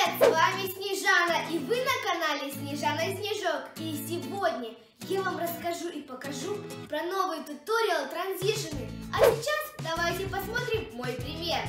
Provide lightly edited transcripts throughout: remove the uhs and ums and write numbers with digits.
Привет! С вами Снежана, и вы на канале Снежана и Снежок. И сегодня я вам расскажу и покажу про новый туториал транзишены. А сейчас давайте посмотрим мой пример.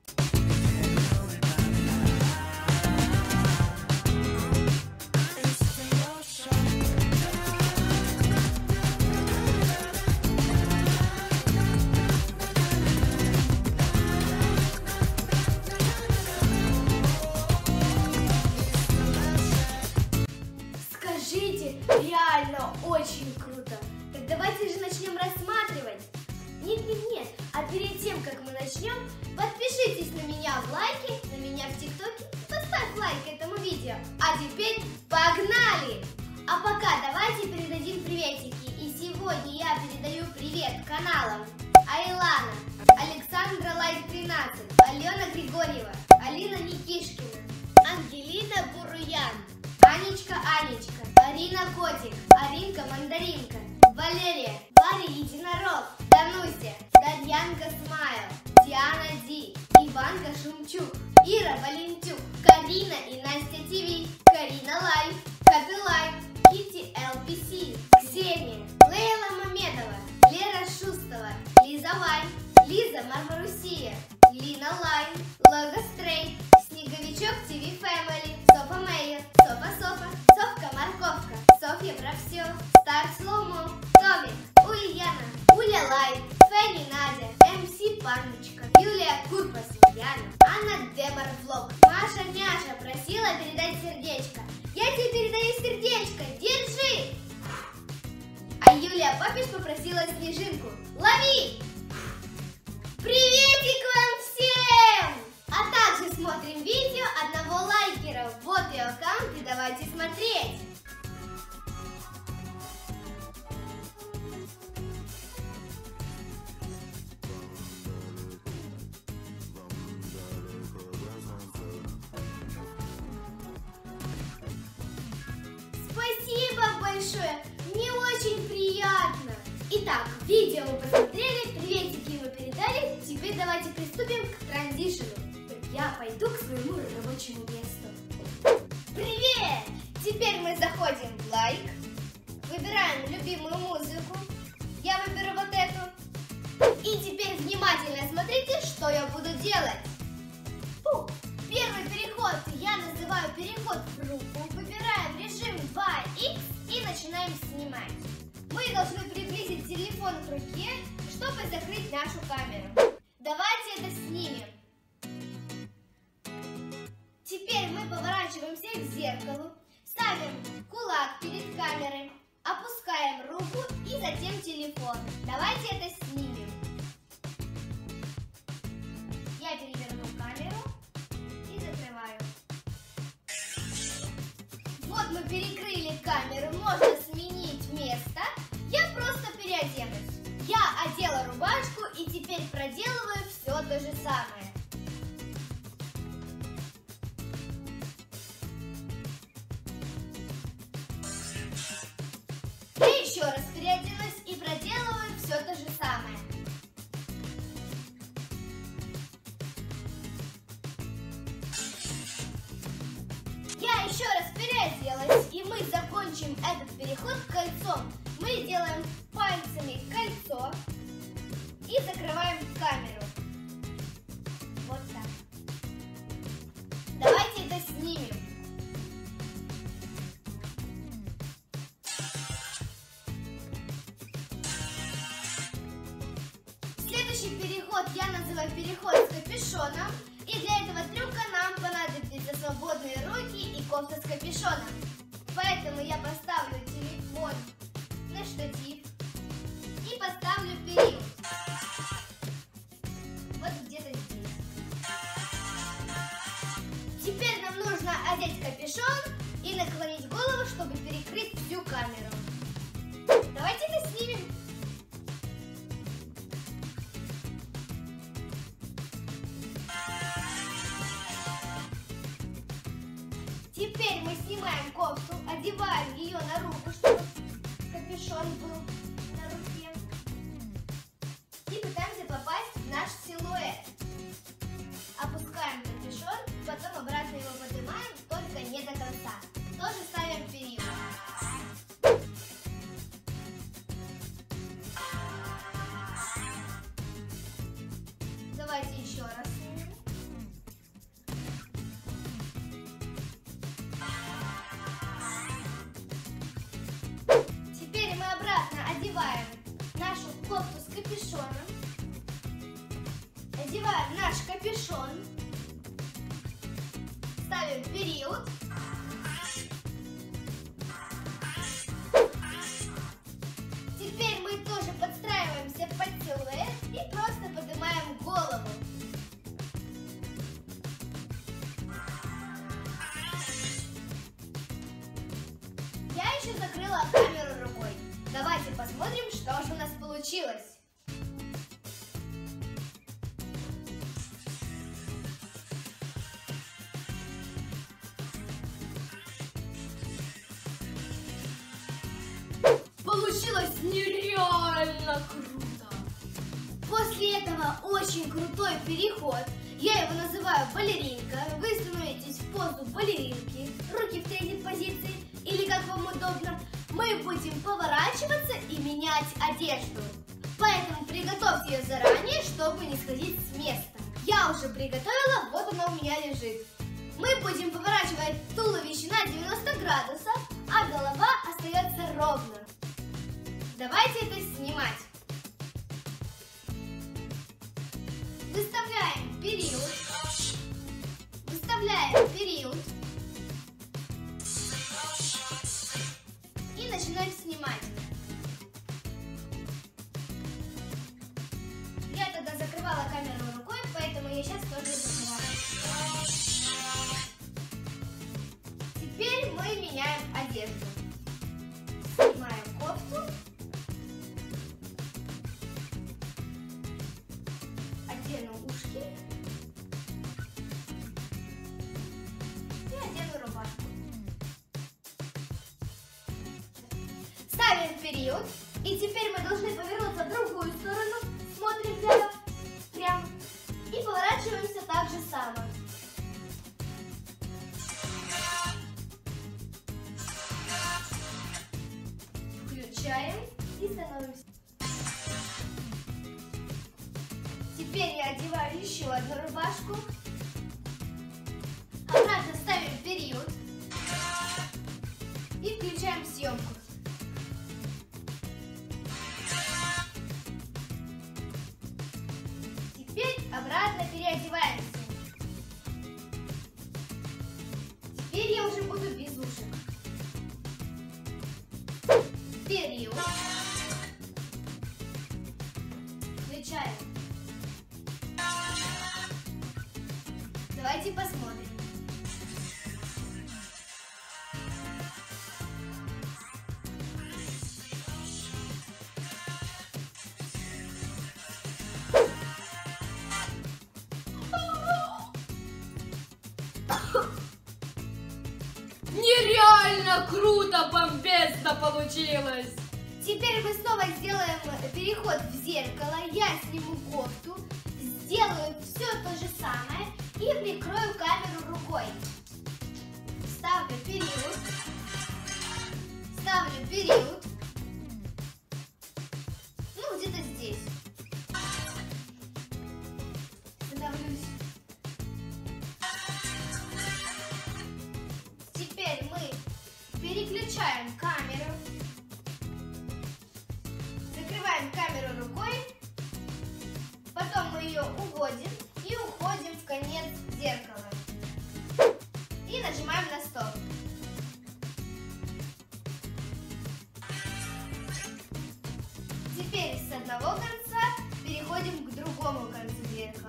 Реально очень круто. Так давайте же начнем рассматривать. Нет. А перед тем, как мы начнем, подпишитесь на меня в лайке, на меня в ТикТоке и поставь лайк этому видео. А теперь погнали! А пока давайте передадим приветики. И сегодня я передаю привет каналам Айлана, Александра Лайк 13, Алена Григорьева, Алина Никишкина, Ангелина Буруян, Анечка, Арина Котик, Аринка Мандаринка, Валерия, Варя Единорог, Дануся, Дарьянка Смайл, Диана Ди, Иванка Шумчук, Ира Валентюк, Карина и Настя ТВ, Карина Лайф, Коты Лайф, Кити ЛПС, Ксения, Лейла Мамедова, Лера Шустова, Лиза Вайн, Лиза Мармарусия, Лина Лайн, Лого Стрейт, Снеговичок ТВ Фэмили, Софа Мейер, Софа, Совка Морковка, Софья про все, Стар Слоумо, Томик, Ульяна, Уля Лайт, Фенни Надя, МС Панночка, Юлия Курпас, Яна, Анна Демар Влог, Маша Няша просила передать сердечко. Я тебе передаю сердечко, держи! А Юлия Папиш попросила снежинку. Лови! Приветик вам всем! А также смотрим видео одного лайкера. Вот ее аккаунт, и давайте смотреть. Спасибо большое, мне очень приятно. Итак, видео мы посмотрели, приветики мы передали, теперь давайте приступим к транзишену. Я пойду к своему рабочему месту. Привет! Теперь мы заходим в лайк, выбираем любимую музыку. Я выберу вот эту. И теперь внимательно смотрите, что я буду делать. Первый переход я называю переход в группу. Выбираем режим 2х и начинаем снимать. Мы должны приблизить телефон к руке, чтобы закрыть нашу камеру. Давайте это снимем. Теперь мы поворачиваемся к зеркалу, ставим кулак перед камерой, опускаем руку и затем телефон. Давайте это снимем. Я переверну камеру и закрываю. Вот мы перекрыли камеру, можно сменить место. Я просто переоденусь. Я одела рубашку и теперь проделываю все то же самое. Я еще раз переоденусь и проделываю все то же самое. Я еще раз переоделась, и мы закончим этот переход кольцом. Мы делаем пальцами кольцо и закрываем камеру. Вот так. Давайте это снимем. Следующий переход я называю переход с капюшоном. И для этого трюка нам понадобятся свободные руки и кофта с капюшоном. Поэтому я поставлю телефон на штатив и поставлю период. Вот где-то здесь. Теперь нам нужно одеть капюшон и наклонить голову, чтобы перекрыть всю камеру. Давайте это снимем. Теперь мы снимаем кофту, одеваем ее на руку, чтобы капюшон был на руке. И пытаемся попасть в наш силуэт. Опускаем капюшон, потом обратно его поднимаем одеваем нашу кофту с капюшоном. Одеваем наш капюшон. Ставим период. Теперь мы тоже подстраиваемся под силуэт и просто поднимаем голову. Я еще закрыла камеру рукой. Давайте посмотрим, что же у нас получилось. Получилось нереально круто! После этого очень крутой переход, я его называю балеринка, вы становитесь в позу балеринки, руки в третьей позиции или как вам удобно, мы будем поворачиваться и менять одежду. Поэтому приготовьте ее заранее, чтобы не сходить с места. Я уже приготовила, вот она у меня лежит. Мы будем поворачивать туловище на 90 градусов, а голова остается ровно. Давайте это снимать. Выставляем период. Выставляем период. И начинаем снимать. Я тогда закрывала камеру рукой, поэтому я сейчас тоже закрываю. Теперь мы меняем одежду. Снимаем кофту. Одену ушки и одену рубашку. Ставим период. И теперь мы должны повернуться в другую сторону. Смотрим прямо. И поворачиваемся так же само. Включаем и становимся. Теперь я одеваю еще одну рубашку. Обратно ставим период. И включаем съемку. Теперь обратно переодеваемся. Теперь я уже буду без ушек. Период. Включаем. Давайте посмотрим. Нереально круто, бомбезно получилось! Теперь мы снова сделаем переход в зеркало. Я сниму кофту, сделаю все то же самое и прикрою камеру рукой. Ставлю период. Ставлю период. Ну, где-то здесь. Становлюсь. Теперь мы переключаем камеру. Закрываем камеру рукой. Потом мы ее уводим и уходим в конец зеркала. И нажимаем на стоп. Теперь с одного конца переходим к другому концу зеркала.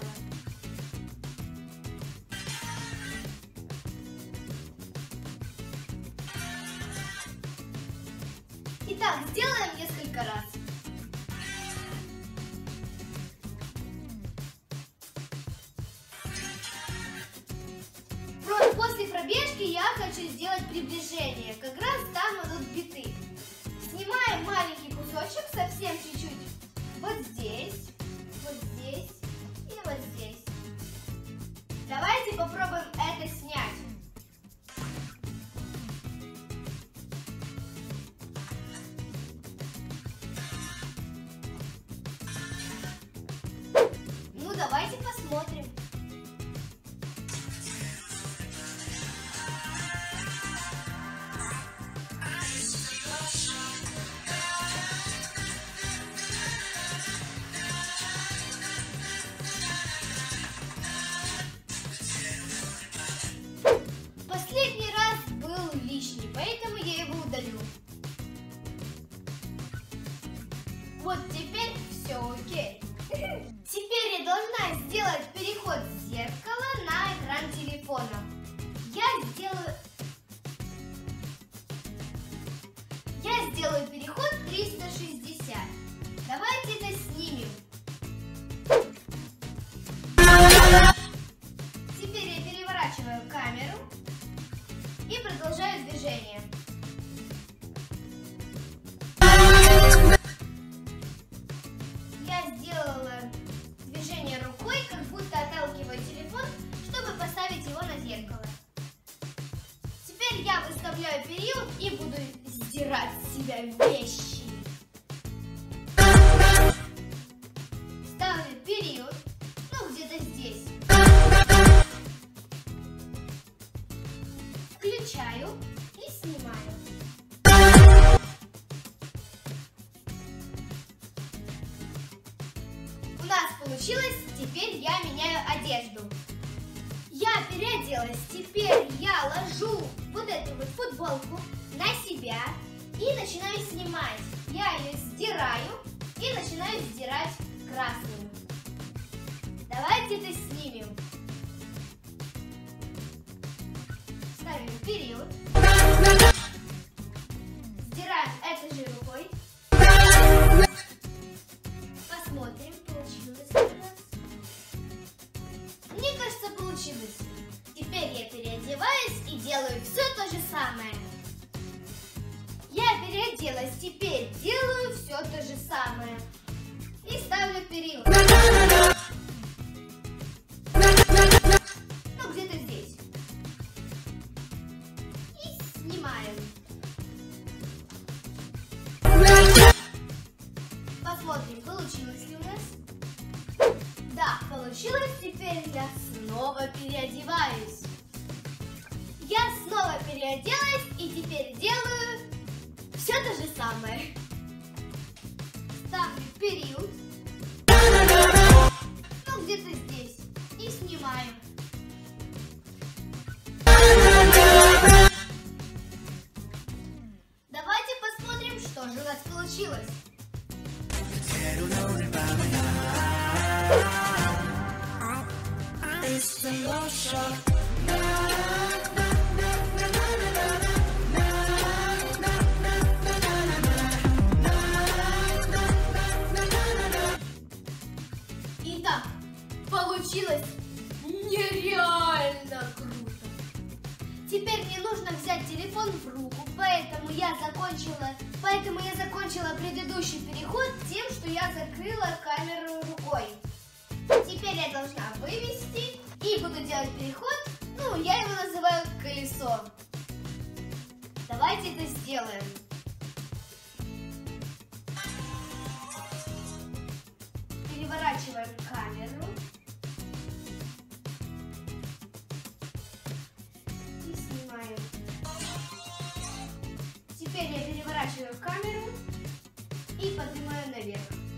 Итак, сделаем несколько раз. После пробежки я хочу сделать приближение. Как раз там идут биты. Снимаем маленький кусочек, совсем чуть-чуть. Вот здесь и вот здесь. Давайте попробуем это снять. Ну, давайте посмотрим. понял. Я сделаю переход 360. Давайте это снимем. Теперь я переворачиваю камеру и продолжаю движение. Я сделала движение рукой, как будто отталкиваю телефон, чтобы поставить его на зеркало. Теперь я выставляю период и буду сдирать с себя вещи. Ставлю период, ну где-то здесь. Включаю и снимаю. У нас получилось, теперь я меняю одежду. Я переоделась, теперь я ложу вот эту вот футболку на себя и начинаю снимать. Я ее сдираю и начинаю сдирать красную. Давайте это снимем. Ставим период. Сдираем этой же рукой. Посмотрим, получилось у нас. Мне кажется, получилось. Теперь я переодеваюсь и делаю все то же самое. Я переоделась, теперь делаю все то же самое. И ставлю период. Ну, где-то здесь. И снимаю. Посмотрим, получилось ли у нас. Да, получилось. Теперь я снова переодеваюсь. Я снова переоделась и теперь делаю все то же самое. Ставлю период. Ну, где-то здесь. И снимаю. Давайте посмотрим, что же у нас получилось. Итак, получилось нереально круто. Теперь мне нужно взять телефон в руку, поэтому я закончила предыдущий переход тем, что я закрыла камеру рукой. Теперь я должна вывести и буду делать переход, ну, я его называю колесо. Давайте это сделаем. Переворачиваем камеру. И снимаем. Теперь я переворачиваю камеру и поднимаю наверх.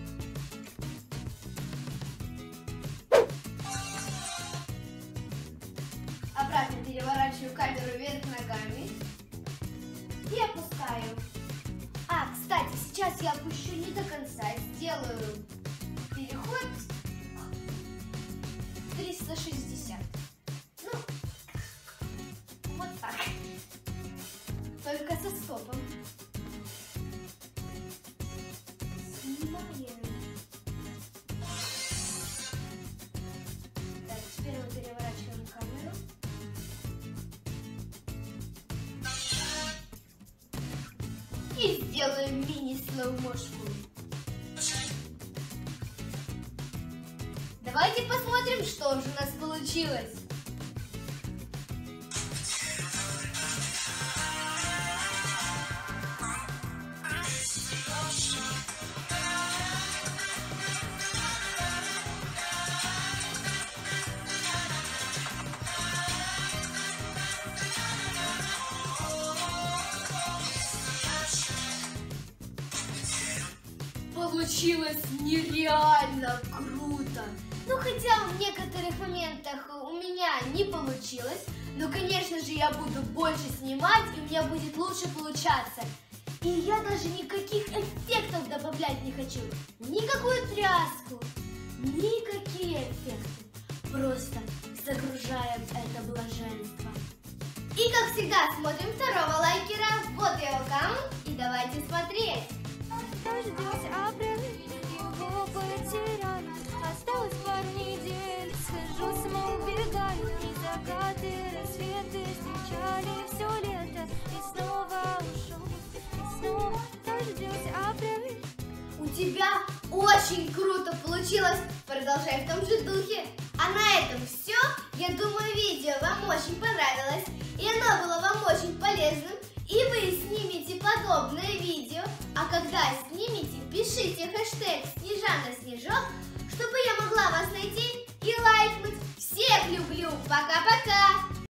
Обратно переворачиваю камеру вверх ногами и опускаю. Кстати, сейчас я опущу не до конца, сделаю переход 360. Ну, вот так. Только со стопом. Снимаем. Так, теперь мы переворачиваем камеру. И сделаем мини-слоумошку. Давайте посмотрим, что же у нас получилось. Получилось нереально круто. Ну, хотя в некоторых моментах у меня не получилось, но, конечно же, я буду больше снимать, и у меня будет лучше получаться. И я даже никаких эффектов добавлять не хочу. Никакую тряску, никакие эффекты. Просто загружаем это блаженство. И как всегда смотрим второго лайкера. Вот его аккаунт. И давайте смотреть. Дождётся апрель, его потеряю. Осталось пару недель, схожу с ума, убегаю. И закаты, рассветы встречали все лето. И снова ушел, и снова дождётся апрель. У тебя очень круто получилось. Продолжай в том же духе. А на этом все. Я думаю, видео вам очень понравилось. И оно было вам очень полезным. И вы снимете подобное видео. А когда снимете, пишите хэштег #Снежана Снежок, чтобы я могла вас найти и лайкнуть. Всех люблю. Пока-пока.